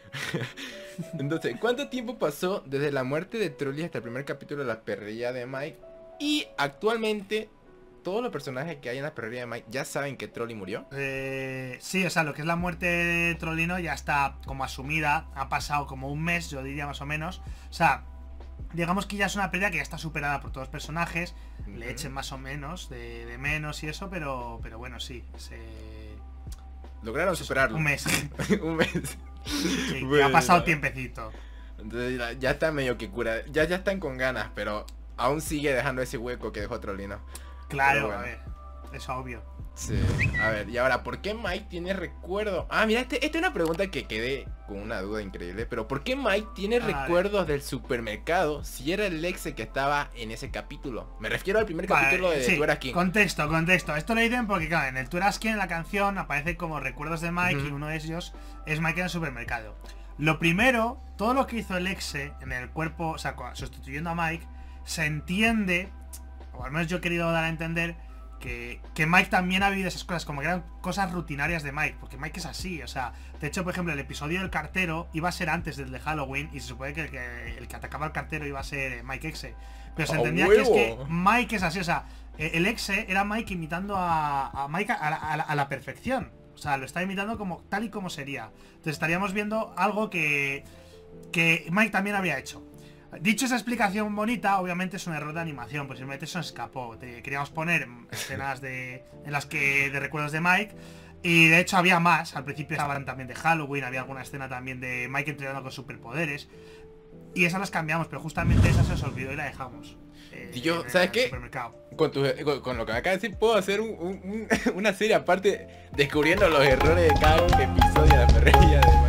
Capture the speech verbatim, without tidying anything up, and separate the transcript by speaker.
Speaker 1: Entonces, ¿cuánto tiempo pasó desde la muerte de Trolli hasta el primer capítulo de la perrería de Mike? Y actualmente, todos los personajes que hay en la perrería de Mike ya saben que Trolli murió.
Speaker 2: Eh, sí, o sea, lo que es la muerte de Trollino ya está como asumida. Ha pasado como un mes, yo diría más o menos. O sea, digamos que ya es una pérdida que ya está superada por todos los personajes. Uh-huh. Le echen más o menos de, de menos y eso, pero, pero bueno, sí. Se...
Speaker 1: Lograron superarlo.
Speaker 2: Un mes.
Speaker 1: Un mes.
Speaker 2: Sí, bueno, ha pasado tiempecito.
Speaker 1: Entonces ya, ya está medio que cura. Ya, ya están con ganas, pero aún sigue dejando ese hueco que dejó Trollino.
Speaker 2: Claro, bueno. A ver, eso obvio.
Speaker 1: Sí, a ver, y ahora, ¿por qué Mike tiene recuerdos? Ah, mira, este, esta es una pregunta que quedé con una duda increíble. Pero ¿por qué Mike tiene a recuerdos ver. del supermercado si era el ex que estaba en ese capítulo? Me refiero al primer vale, capítulo de
Speaker 2: sí,
Speaker 1: Tú eras quién.
Speaker 2: Contexto, contexto. Esto lo dicen porque, claro, en el Tú eras quién, en la canción, aparece como recuerdos de Mike, uh-huh. y uno de ellos es Mike en el supermercado. Lo primero, todo lo que hizo el ex en el cuerpo, o sea, sustituyendo a Mike, se entiende, o al menos yo he querido dar a entender, Que, que Mike también ha vivido esas cosas, como que eran cosas rutinarias de Mike, porque Mike es así, o sea, de hecho, por ejemplo, el episodio del cartero iba a ser antes del de Halloween y se supone que el que, el que atacaba al cartero iba a ser Mike Exe, pero se entendía oh, que es que Mike es así, o sea, el Exe era Mike imitando a, a Mike a la, a, la, a la perfección, o sea, lo está imitando como tal y como sería, entonces estaríamos viendo algo que, que Mike también había hecho. Dicho esa explicación bonita, obviamente es un error de animación, pues simplemente eso escapó. Te queríamos poner escenas de en las que de recuerdos de Mike, y de hecho había más. Al principio estaban también de Halloween, había alguna escena también de Mike entrenando con superpoderes, y esas las cambiamos, pero justamente esa se nos olvidó y la dejamos.
Speaker 1: Eh, y yo, ¿sabes qué? Con, tu, con, con lo que me acabas de decir, puedo hacer un, un, un, una serie aparte descubriendo los errores de cada episodio de la perrería de Mike.